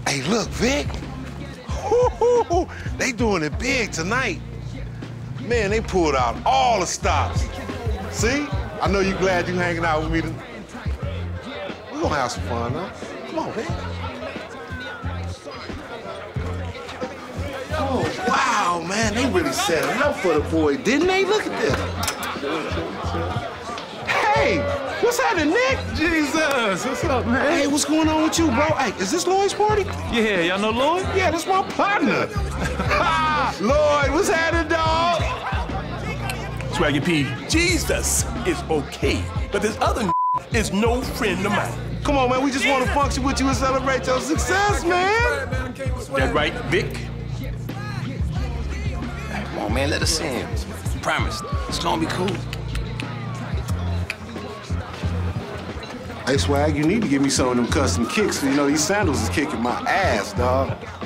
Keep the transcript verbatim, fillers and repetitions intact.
Hey, look, Vic. Woo-hoo-hoo. They doing it big tonight. Man, they pulled out all the stops. See? I know you're glad you hanging out with me. To... We're gonna have some fun, huh? Come on, man. Oh, wow, man, they really set it out for the boy, didn't they? Look at this. Hey, what's happening, Nick? Jesus, what's up, man? Hey, what's going on with you, bro? Hey, is this Lloyd's party? Yeah, y'all know Lloyd? Yeah, that's my partner. Lloyd, what's happening, dog? Swaggy P, Jesus is okay, but this other is no friend of mine. Come on, man, we just want to function with you and celebrate your success, man. That right, Vic? Come on, man, let us in. Promise, it's gonna be cool. Hey, Swag, you need to give me some of them custom kicks. You know, these sandals is kicking my ass, dog.